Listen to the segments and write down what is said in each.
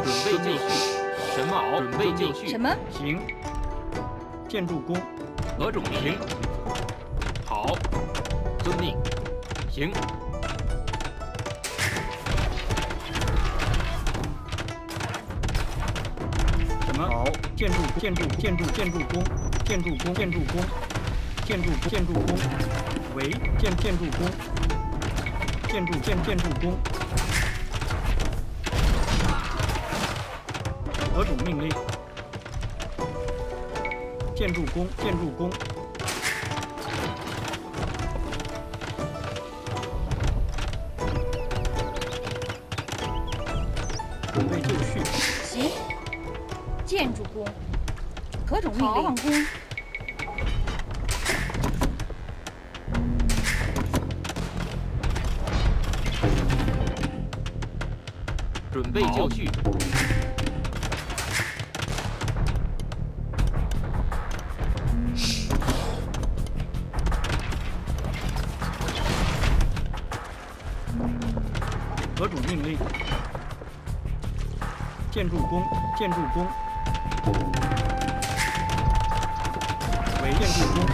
准备就绪。什么？准备就绪。 什么？ 行。建筑工。 何种命令？好，遵命。行。 什么？好，建筑工。建筑工。为建筑工。建筑工。何种命令？建筑工。准备就绪。 行。建筑工。何种命令？矿工。 准备就绪。 何种命令？建筑工。为建筑工。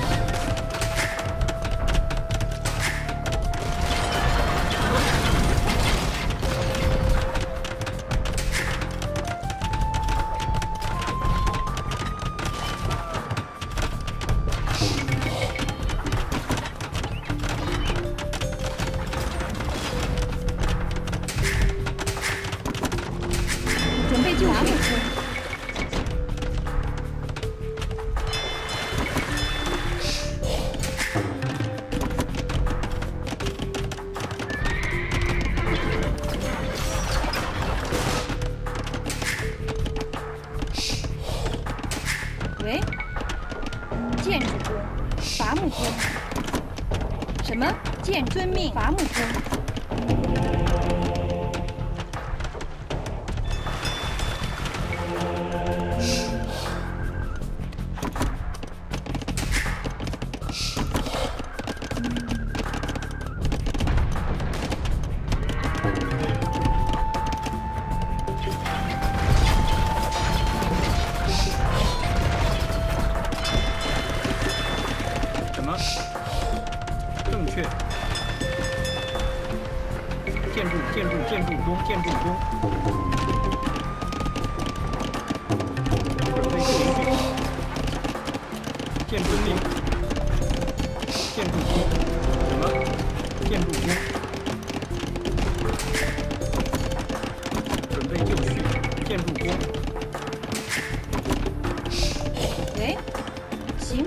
准备就绪。喂，建筑工，伐木工。什么？遵命，伐木工。 什么？正确。建筑工。准备就绪。建筑工。什么？建筑工。准备就绪。建筑工。 喂，行。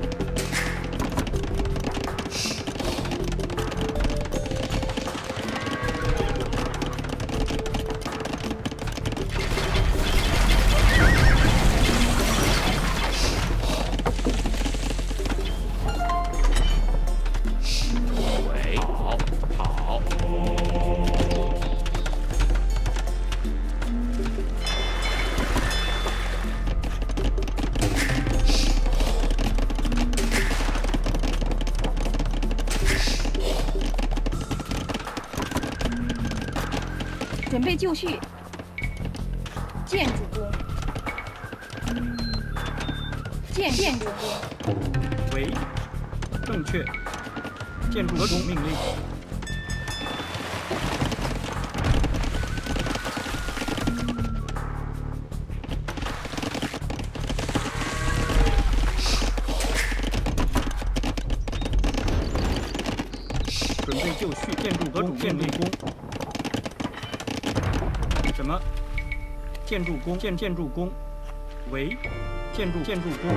准备就绪。建筑工。建筑工。 为正确。建筑工命令。准备就绪。建筑工。什么？建筑工。为建筑工。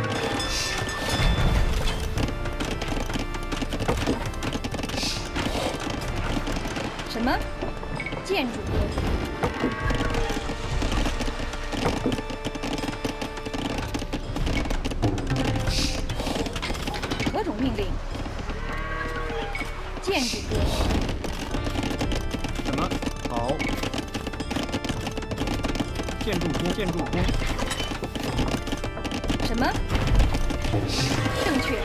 什么？建筑工。何种命令？建筑工。 什么？好。建筑工。 什么？正确。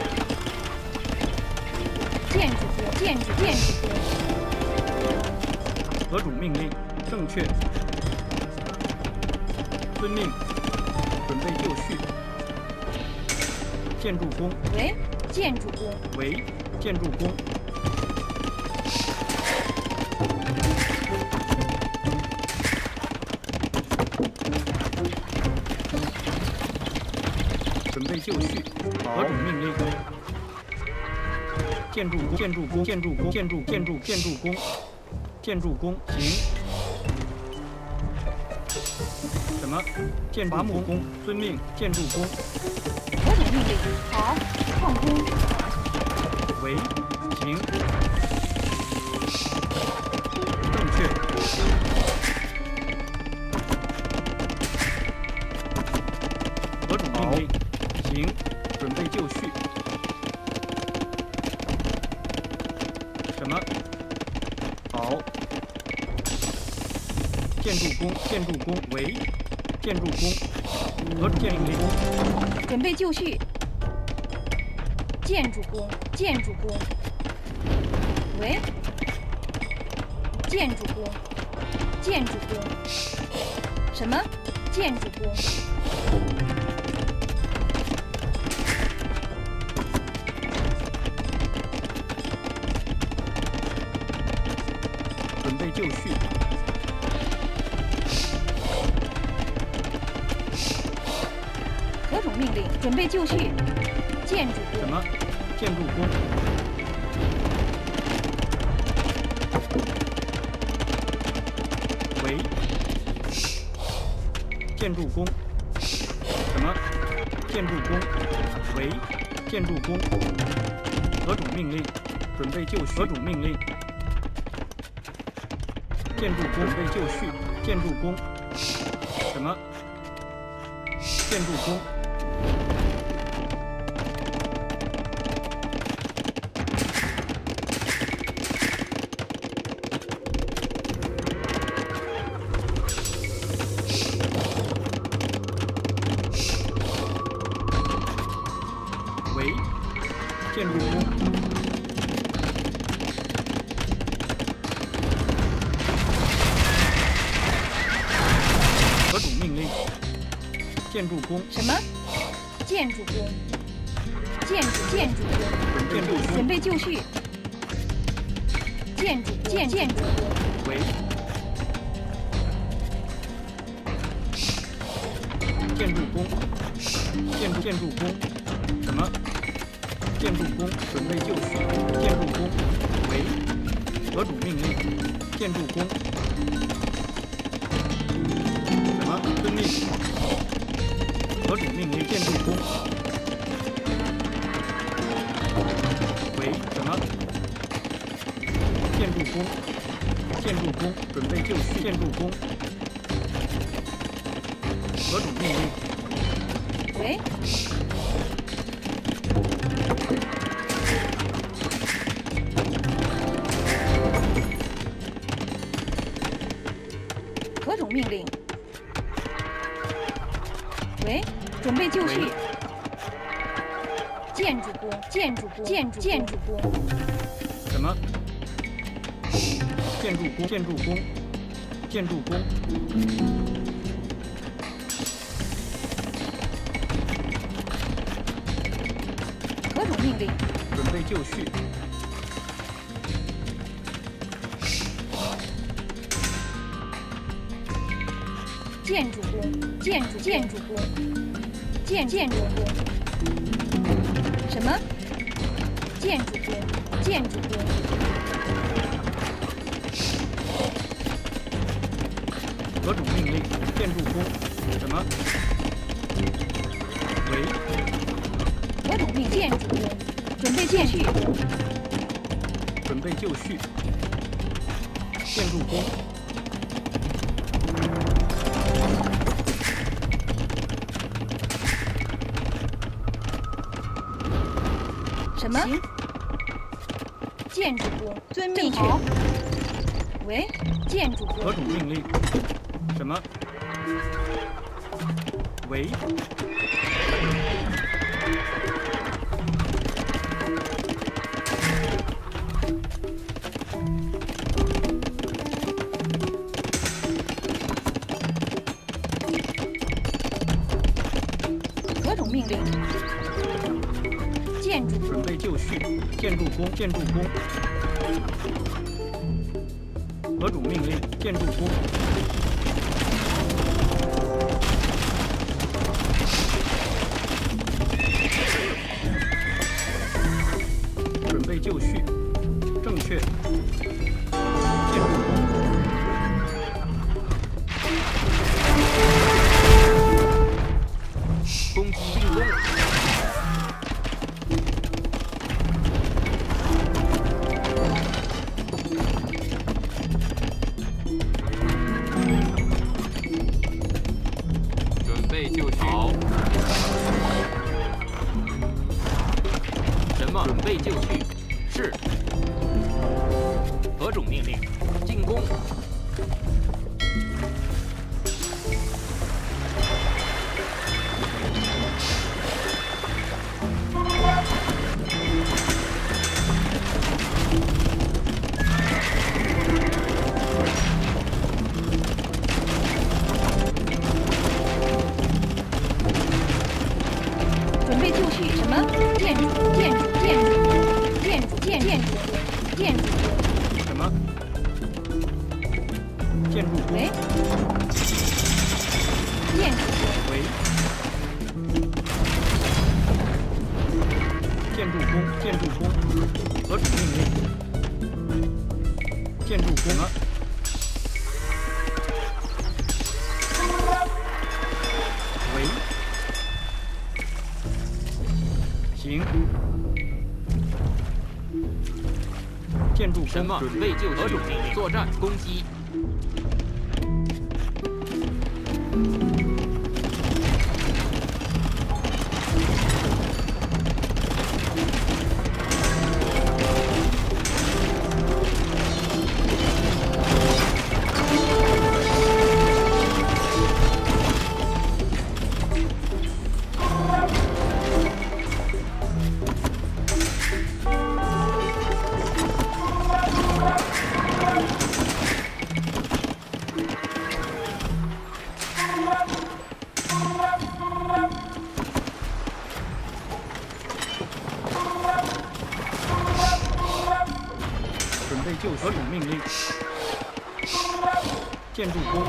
建筑工。 何种命令？正确。 遵命。准备就绪。建筑工。 为建筑工。 为建筑工。准备就绪。何种命令？建筑工。建筑工。建筑工。建筑工。建筑工。行。 什么？建伐木工，遵命。建筑工。 何种命令？好，矿工。 为，行。正确。何种命令？行。准备就绪。什么？好。建筑工。建筑工。为。 建筑工，何种命令？ 准备就绪。建筑工，建筑工。喂。建筑工，建筑工。什么？建筑工。 准备就绪。 何种命令？准备就绪。建筑工。 什么？建筑工。为。建筑工。什么？建筑工。为。建筑工。何种命令？准备就绪。何种命令？建筑工。准备就绪。建筑工。什么？建筑工。 为建筑工。何种命令？建筑工。 什么？建筑工。建筑工。 建筑工。 准备就绪。建筑工。 为。建筑工。建筑工。 什么？建筑工，准备就绪。建筑工，为何种命令？建筑工。什么？遵命。何种命令？建筑工。为什么？建筑工。建筑工，准备就绪。建筑工。何种命令？ 为。 何种命令？喂，准备就绪。建筑工，建筑工。 什么？建筑工，建筑工。 何种命令？ 准备就绪。 建筑工，建筑工。什么？建筑工。 何种命令？建筑工。什么？为。 何种命？建筑工。准备就绪。 准备就绪。建筑工。 什么？建筑工。遵命。好。喂，建筑工。 何种命令？什么？为。 就绪，建筑工，建筑工。何种命令？建筑工。准备就绪，正确。建筑工。 攻击进攻。准备就绪。好。什么？准备就绪。是。何种命令？进攻。 准备就绪。什么？建筑。 什么？建筑工。 喂。建筑。 喂。建筑工，建筑工。何种命令？建筑工啊。喂。行。建筑什么？准备就绪。何种命令？作战，攻击。 准备就何种命令？建筑工。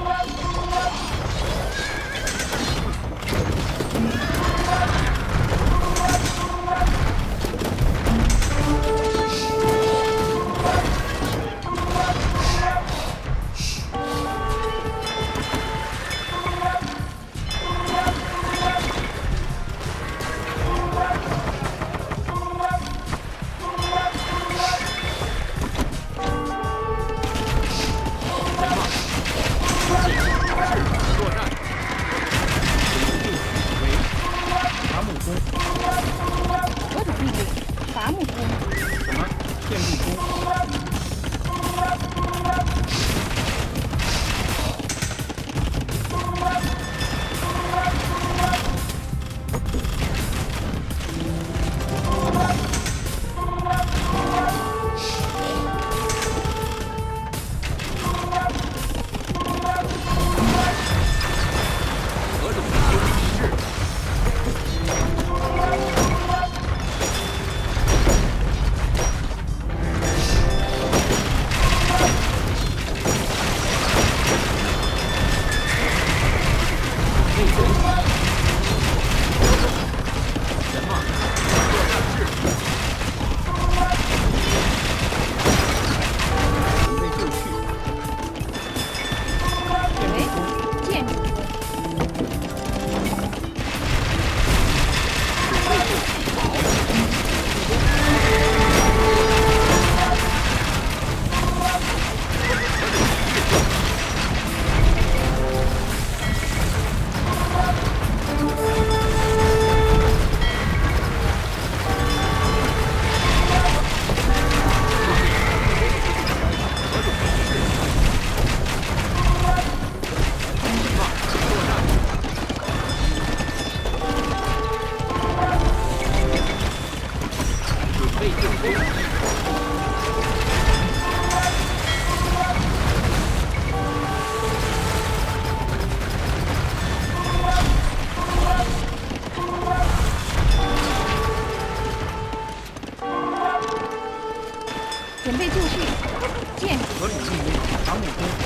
准备就绪，建筑合理命令，伐木工。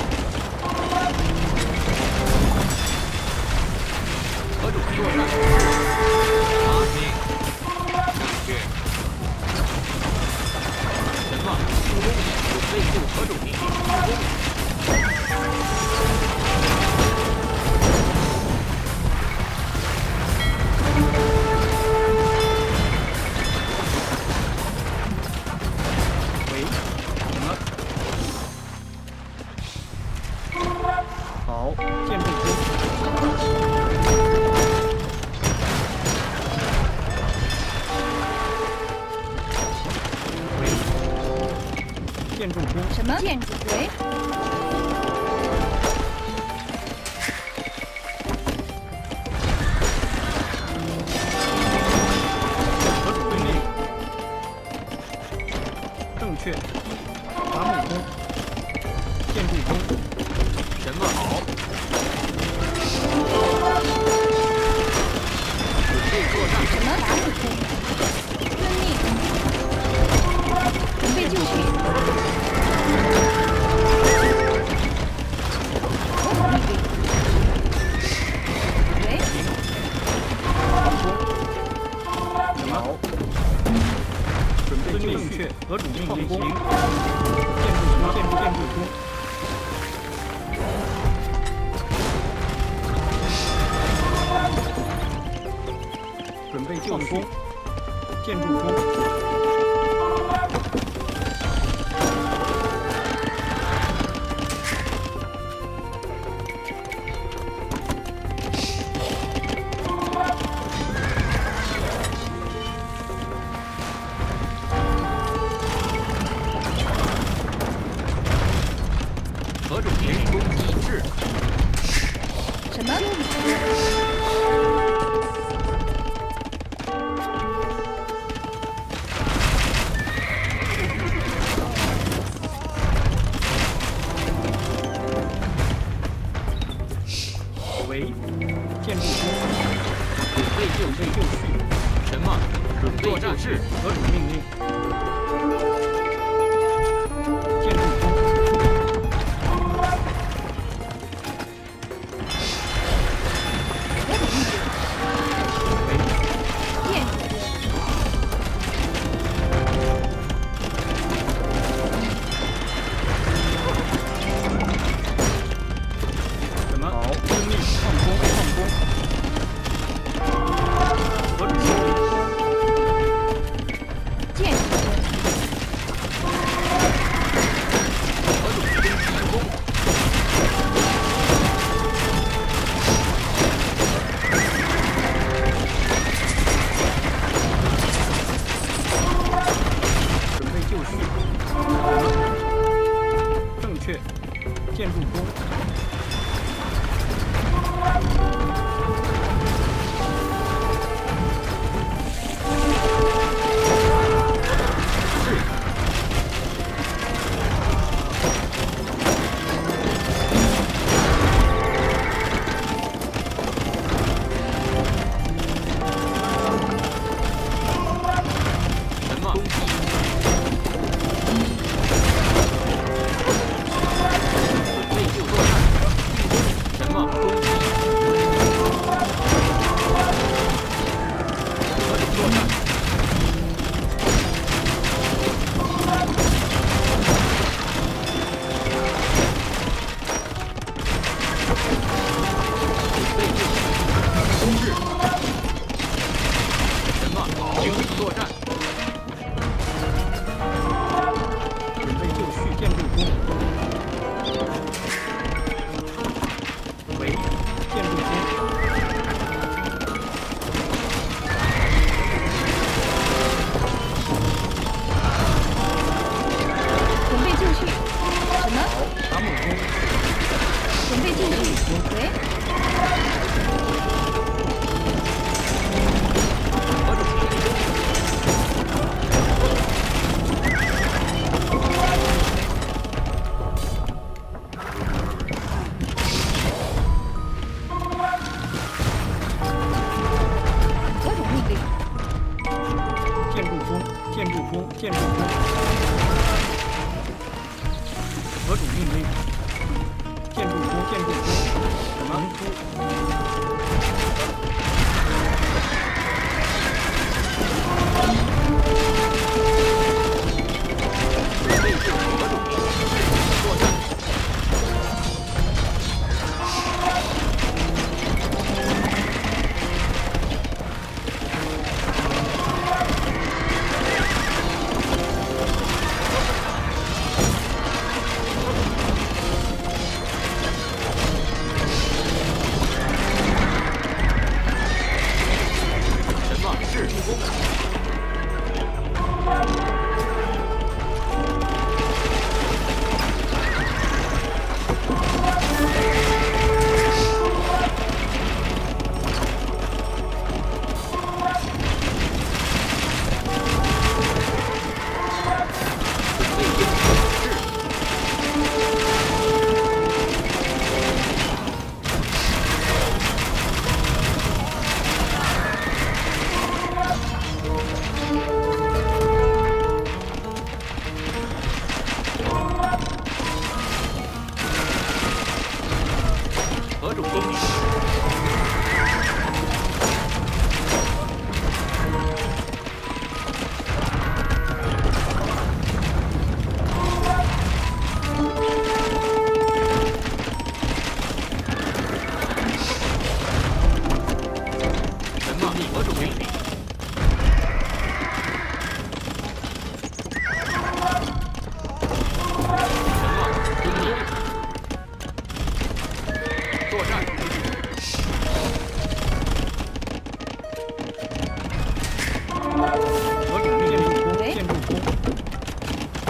何种作战？发明。正确。什么？助攻？准备就何种命令？助攻。 喂，什么？好，建筑工。喂，建筑工。 什么？建筑喂？ 何种命令？正确。伐木工。建筑工。 什么好？准备作战。 什么？伐木工？遵命。准备就绪。何种命令？喂？ 什么？好。准备就绪。何种命令？行。建筑工。准备就绪。建筑工。 何种命令？攻击制。 什么？ 为建筑工。 准备就绪。什么？准备就绪。 何种命令？建筑工。 何种命令？ 为建筑工。 什么？好，遵命。矿工。何种命令？ 建筑工。 何种攻击工？ 准备就绪。正确。建筑工。 什么？攻击？准备就作战。什么？攻击？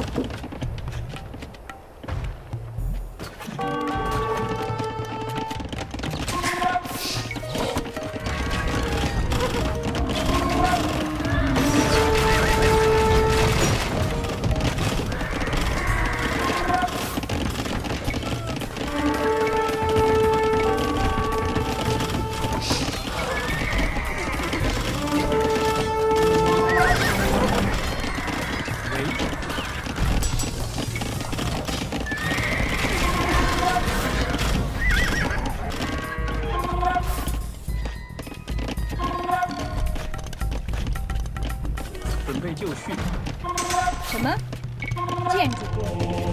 准备就绪。 什么？建筑工。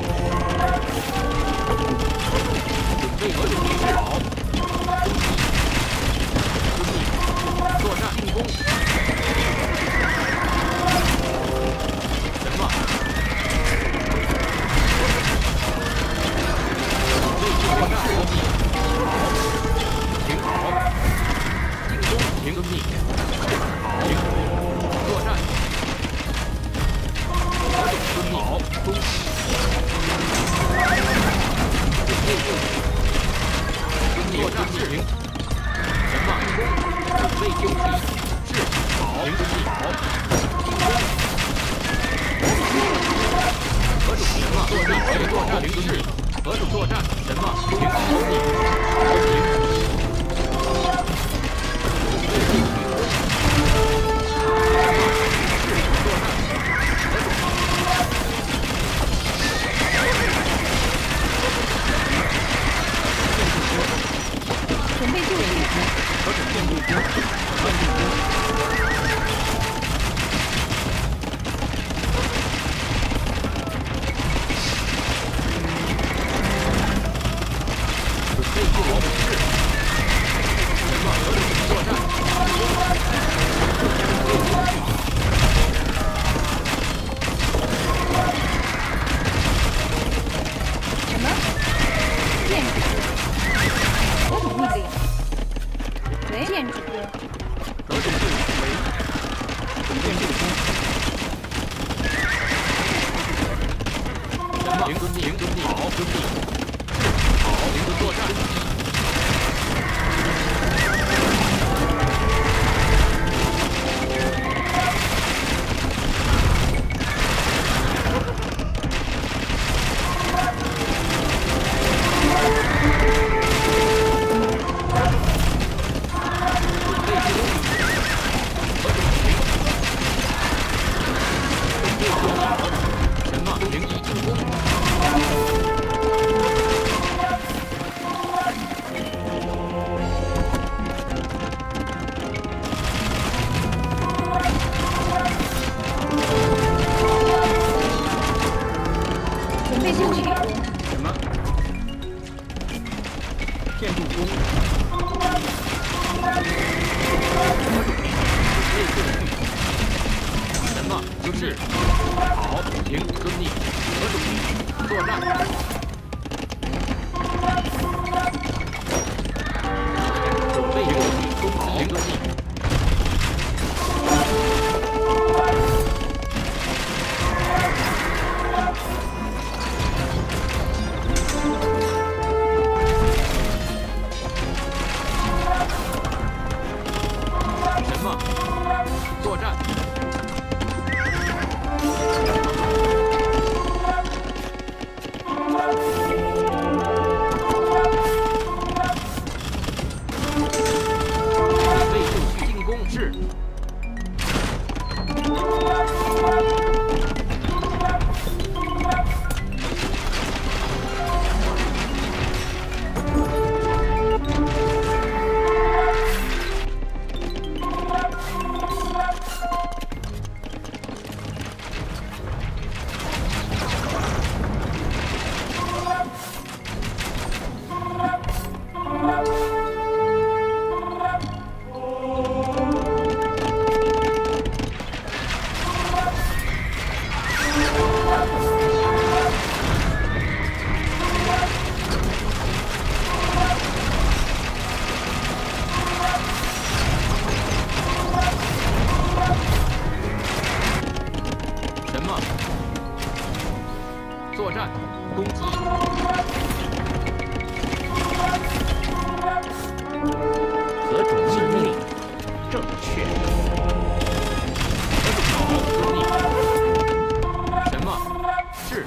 准备何种仪式好？作战进攻。什么？作战遵命。停好。进攻停遵命。好。作战。好，攻。作战是零。什么？攻。准备就绪。是。好。零遵命。好。进攻。何种什么？作战可以作战零遵命。何种作战？什么？停好遵命。停。 准备就绪。 何种建筑工？建筑工。 准备就绪。什么？何种作战？ 什么？建筑工。何种命令？喂，建筑工。 何种命令？为建筑工。 什么？零遵命。好，遵命。好，零遵作战。什么？零一进攻。 准备就绪。 什么？建筑工。 什么？就是好，停，遵命。何种命令？作战。准备就绪，攻好，遵命。什么？作战。 作战，攻击。何种命令？正确。何种好，遵命。什么？是。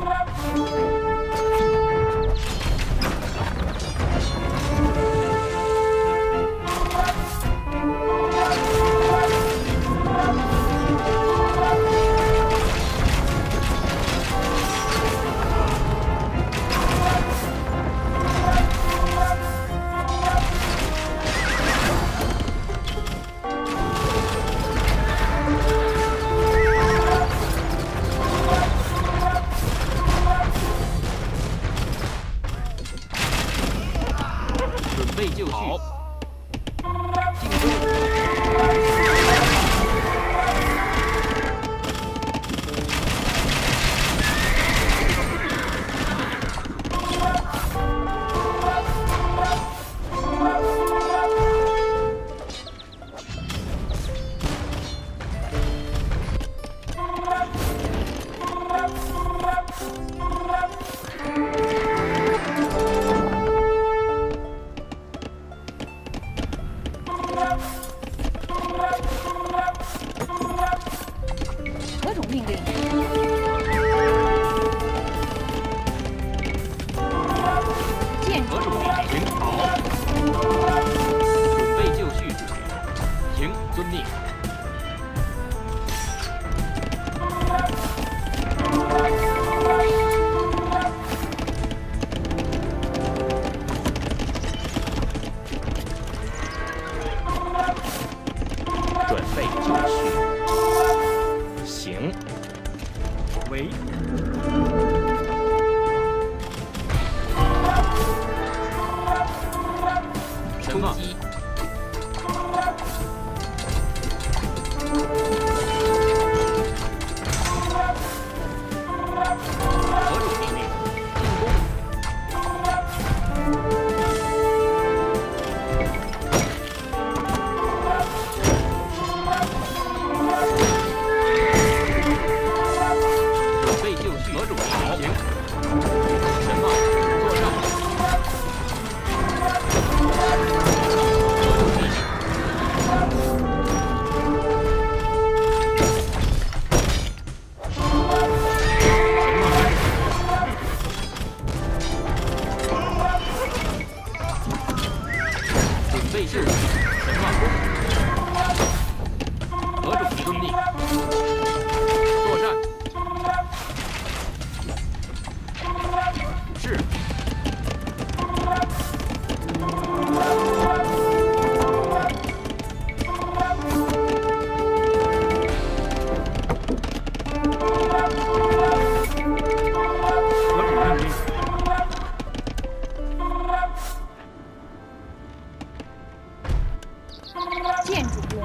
备就绪，进攻。 何种命令？建筑。 何种命令？好。准备就绪，行，遵命。准备就绪，行。 为。 什么？何种命令？进攻。准备就绪，何种命令？行。什么？作战。何种命令？准备就绪，什么？何种命令？作战。是。 何种命令？ 建筑工。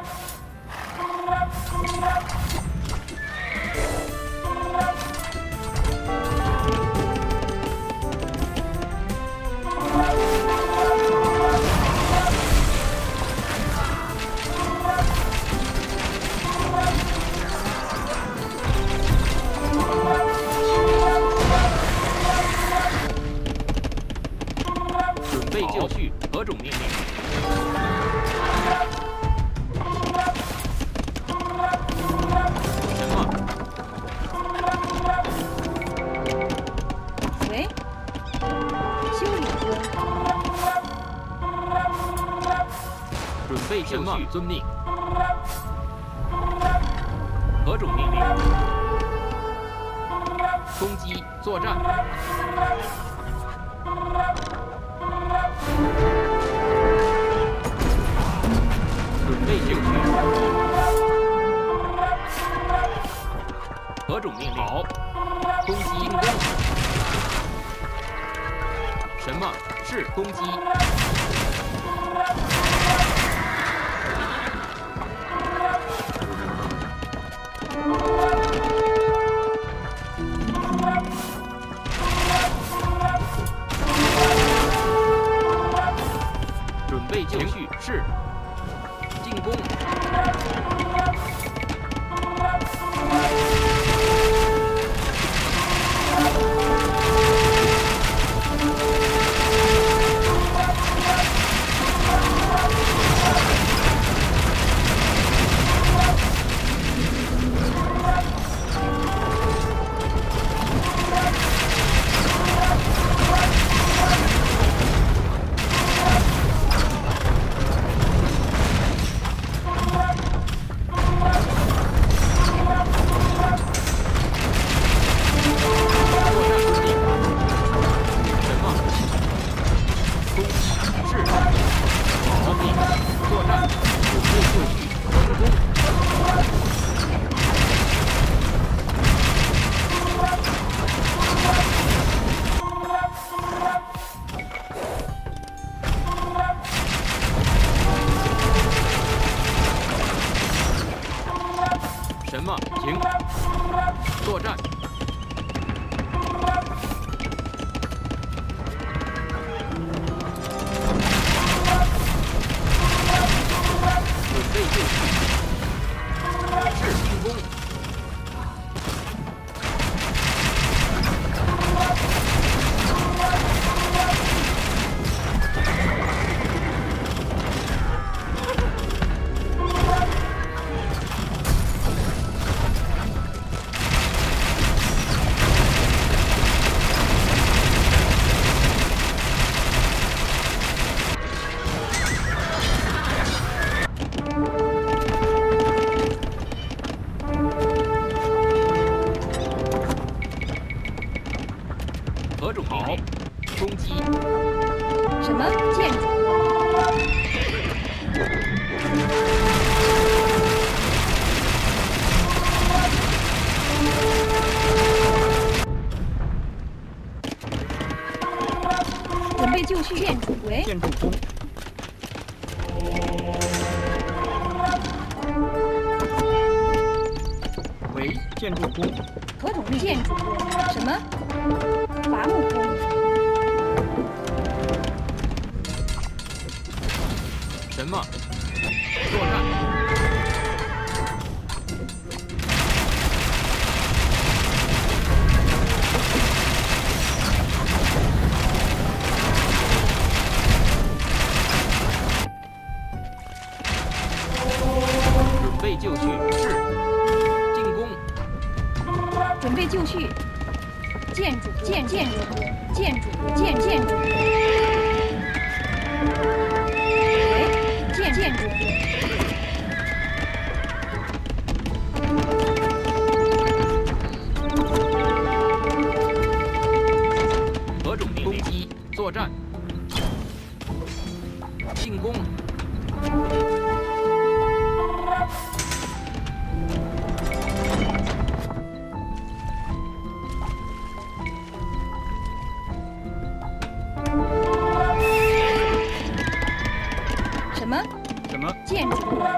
准备就绪，何种命令？什么？ 喂，修理工。 准备就绪，遵命。何种命令？攻击，作战。准备就绪。何种命令？好。攻击，进攻。什么？是攻击。准备就绪，是。进攻。 何种命令？攻击。 什么建筑？准备就绪。建筑为建筑工。为建筑工。 何种命？建筑工。什么？伐木工。 什么？作战。准备就绪。是。进攻。 准备就绪。建筑工。建筑工。建筑工。建筑工。建筑工。 何种命令？攻击。作战。进攻。 什么？ 什么？ 建筑工。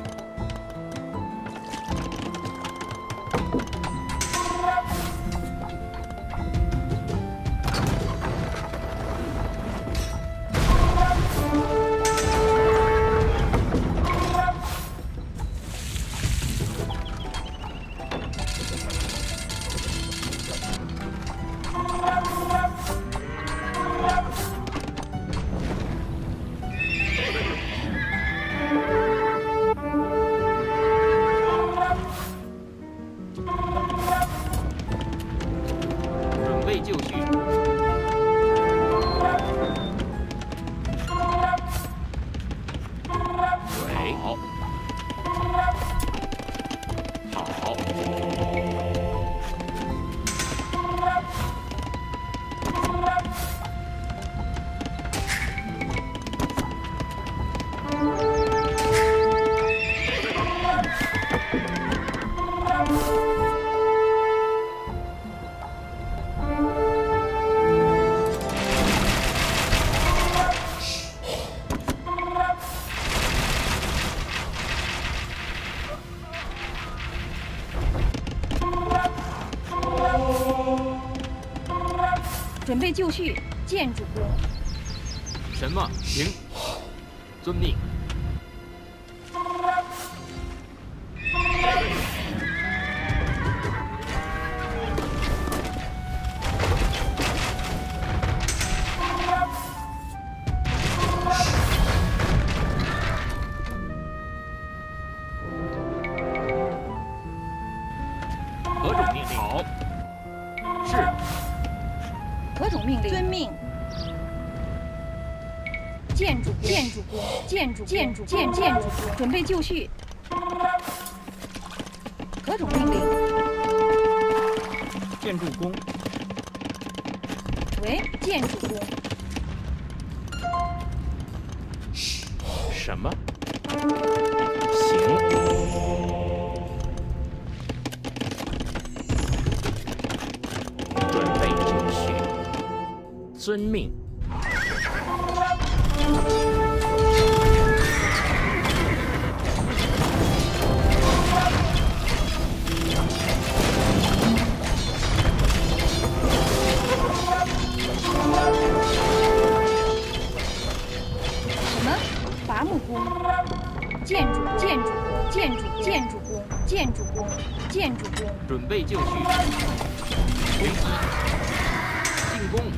准备就绪。喂。好。好。 准备就绪。建筑工。 什么？停。遵命。何种命令？好。是。 何种命令？遵命。建筑工。建筑工。准备就绪。何种命令？ 建筑工。 为建筑工。 什么？行。准备就绪。遵命。 什么？伐木工。建筑工。 准备就绪。攻击。进攻。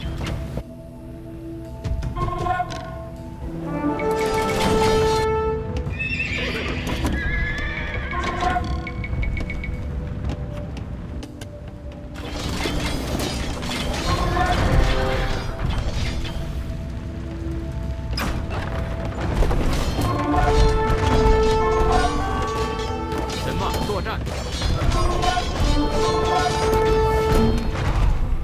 什么？作战。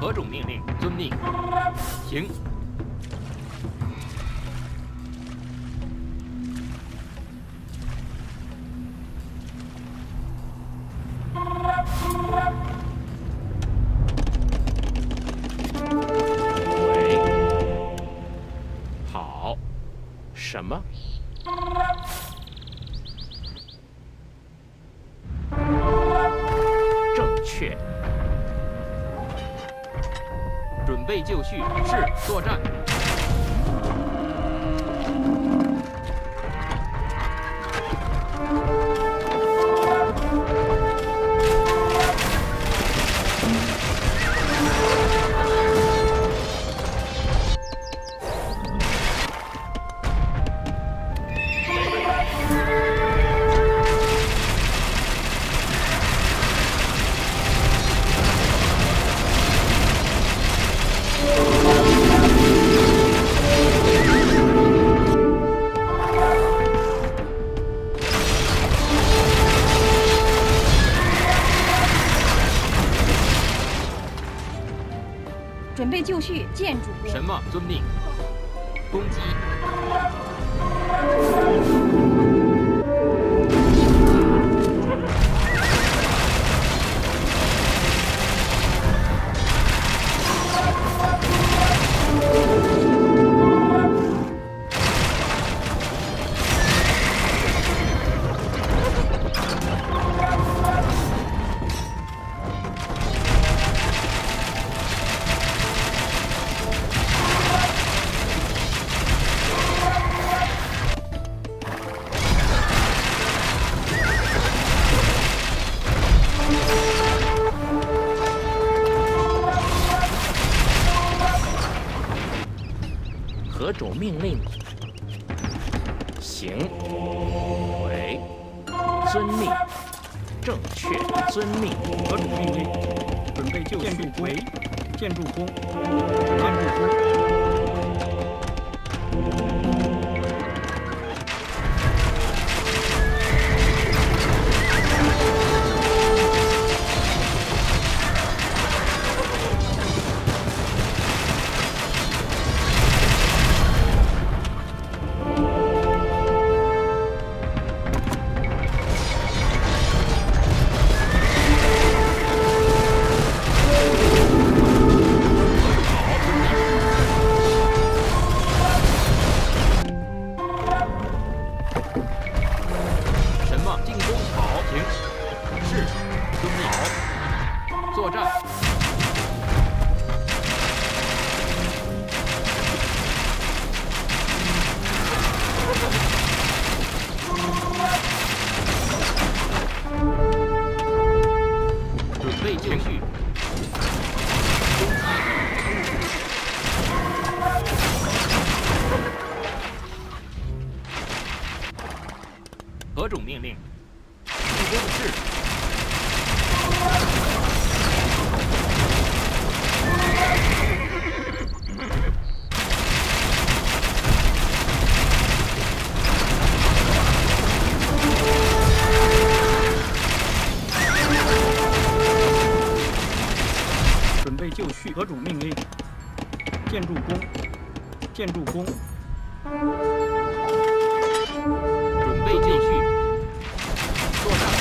何种命令？遵命。停。喂。好。什么？正确。准备就绪，是作战。 准备就绪，建主公。 什么？遵命。攻击。何种命令？行。为。遵命。正确。遵命。 何种命令？准备就绪。为。建筑工。建筑工。作战。准备就绪。何种命令？进攻是。 准备就绪。何种命令？建筑工。建筑工。 准备就绪。作战。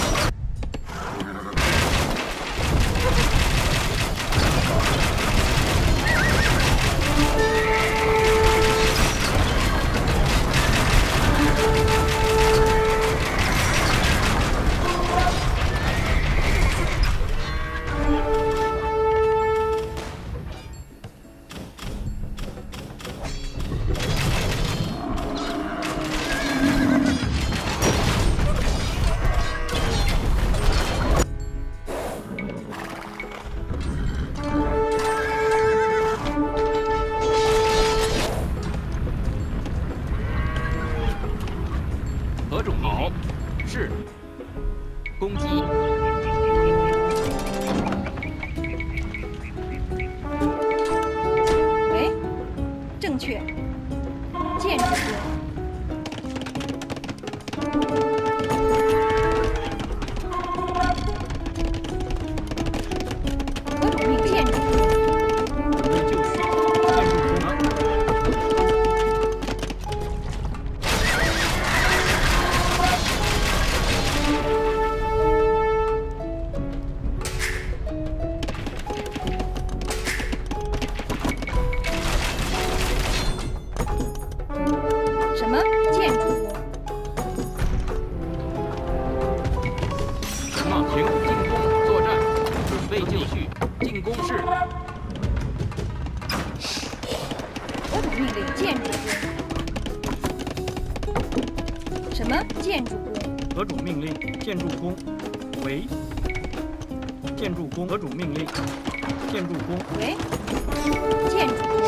什么建筑工？ 何种命令？建筑工。为。建筑工。何种命令？建筑工。 为。建筑工。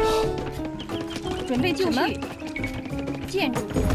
准备就绪。建筑工。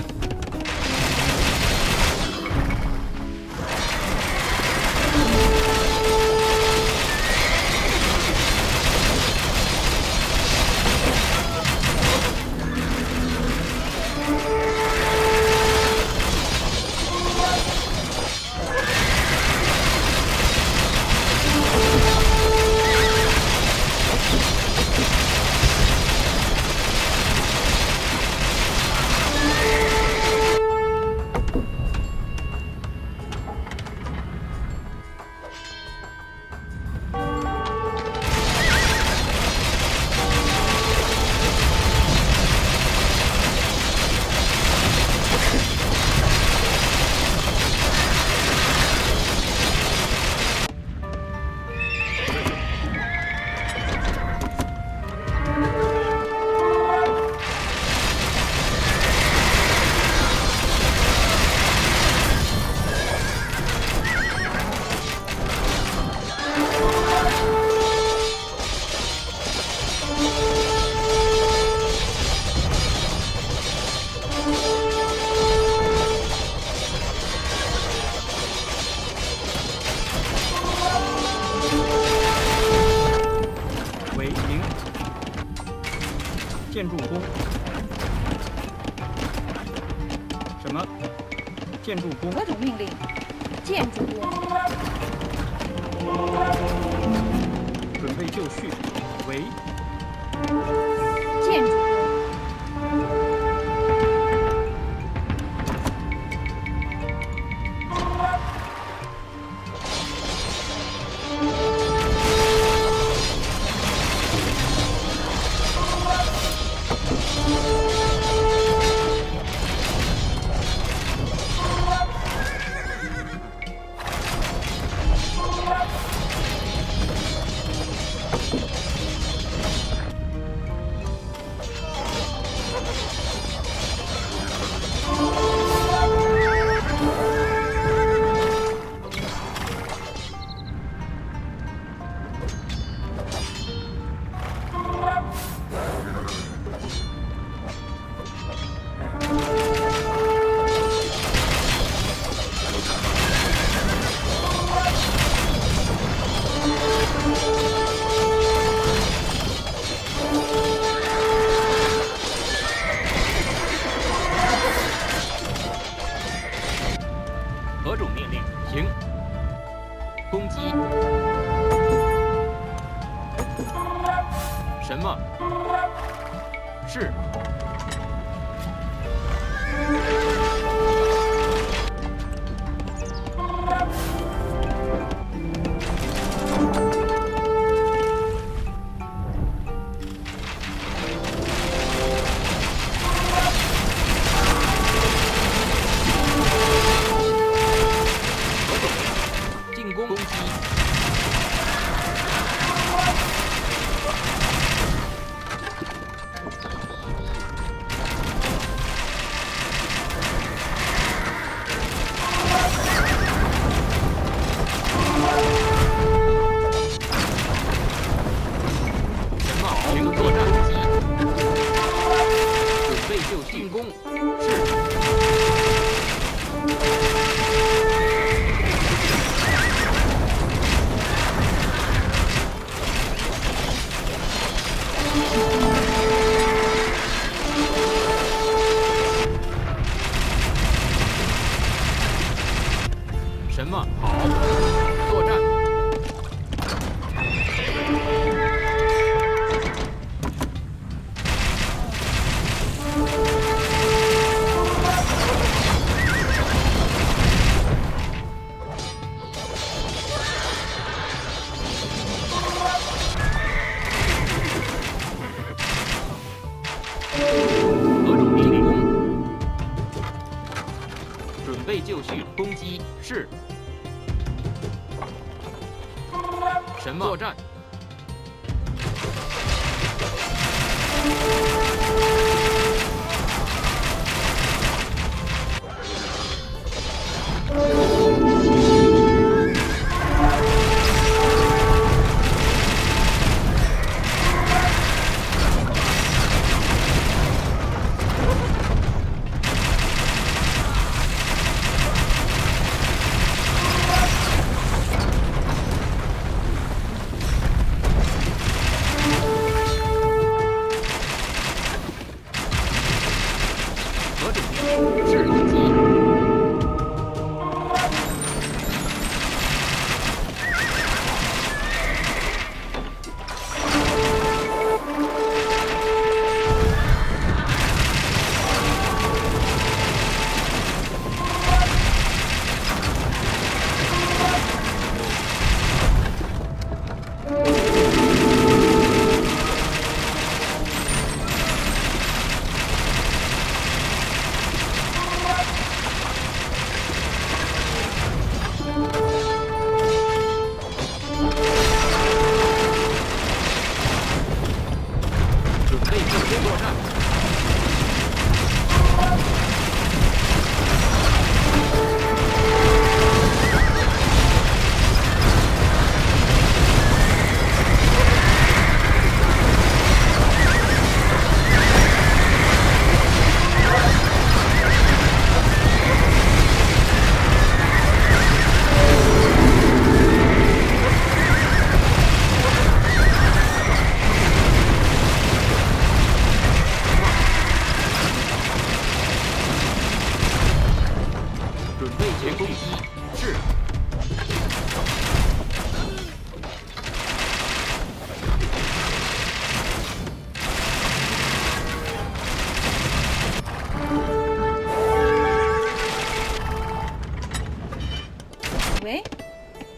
建筑工。什么？建筑工。 何种命令？建筑工。 准备就绪。为。 建筑工。 何种命令？行。攻击。什么？是。攻击！什么？行作战攻击！准备就绪，进攻！是。什么？好，作战。何种命令？准备就绪，攻击是。什么？作战。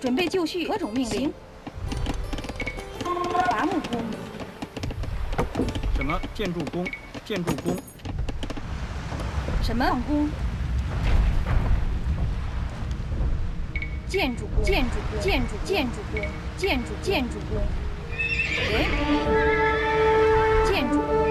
准备就绪，何种命令？伐木工。 什么建筑工？建筑工。 什么工？建筑工，建筑工，建筑工，建筑工。喂，建筑工。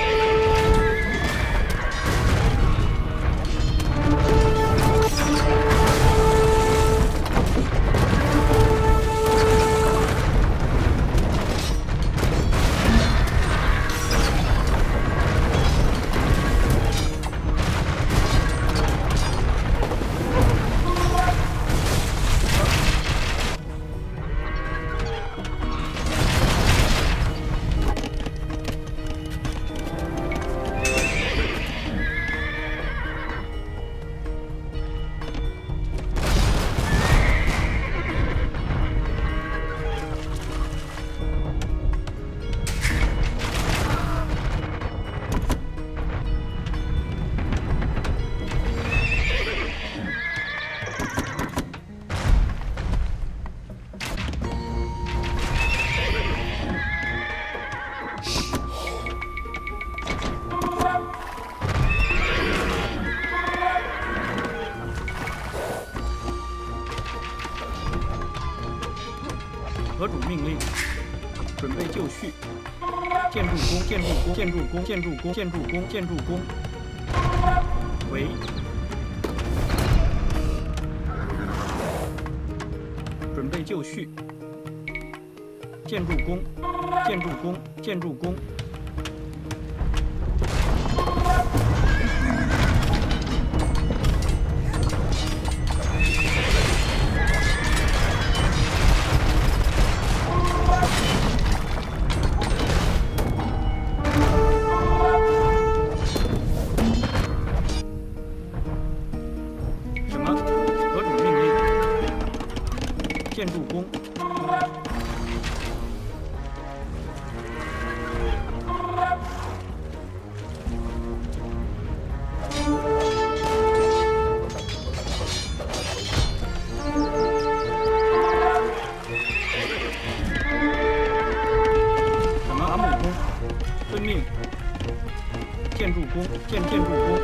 何种命令？准备就绪。建筑工，建筑工，建筑工，建筑工，建筑工，建筑工。喂。准备就绪。建筑工，建筑工，建筑工。建筑工，什么伐木工？遵命。建筑工，建筑工。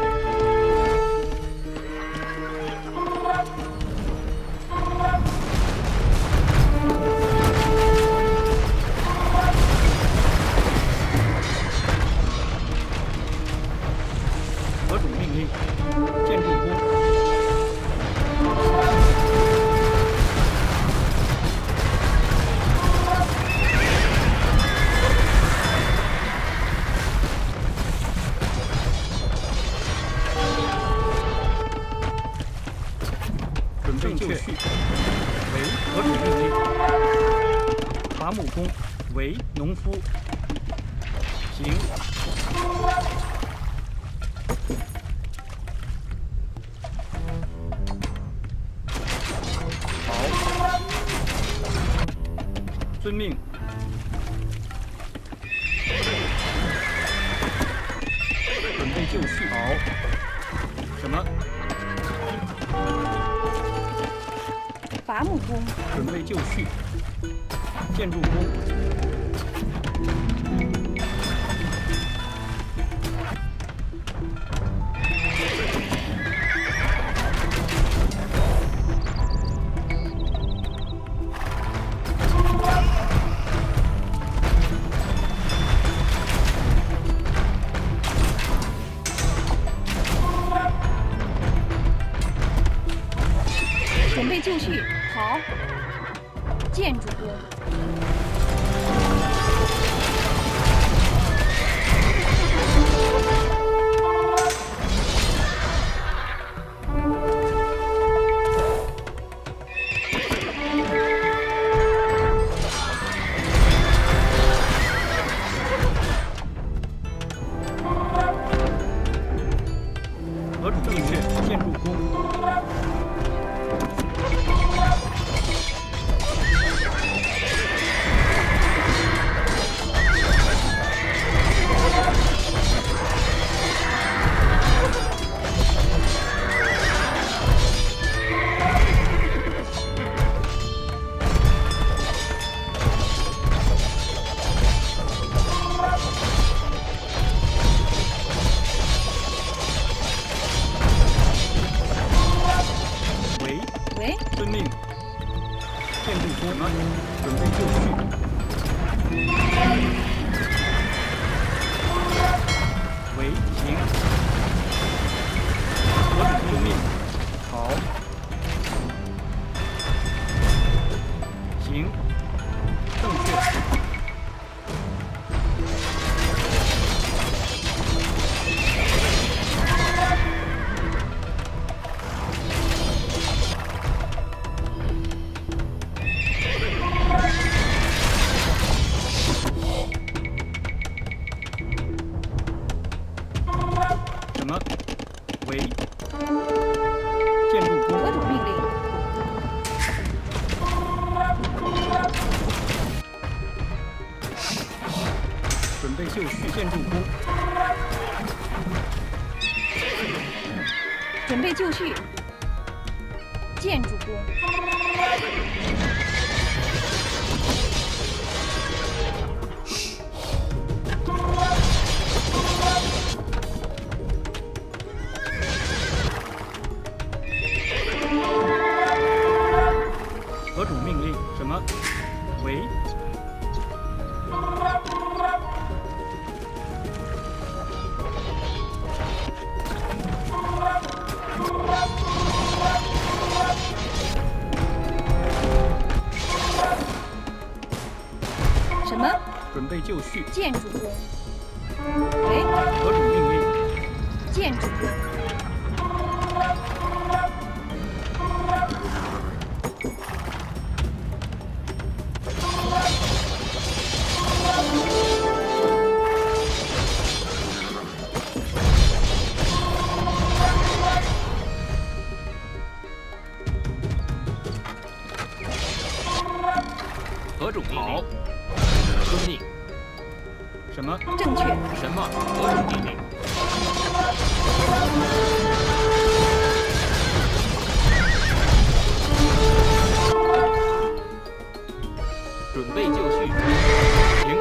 何种命令？建筑工。准备就绪。为何种命令？伐木工。为农夫。行。遵命。准备就绪。好。什么？ 伐木工。 准备就绪。建筑工。 准备就绪，好。建筑工。 何种正确？建筑工。 攻，准备就绪。为行，我主遵命。好。行，正确。什么？为建筑工。 何种命令？ 准备就绪，建筑工。 准备就绪。建筑工。 何种命令？什么？为什么？ 准备就绪。 建筑工。喂， 何种命令？ 建筑工。 何种命令？遵命。 什么？ 正确。 什么？何种命令？准备就绪。行。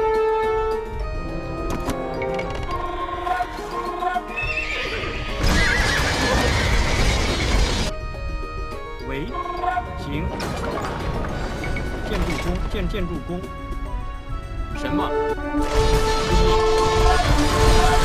为行。建筑工，建筑工。 什么？遵命。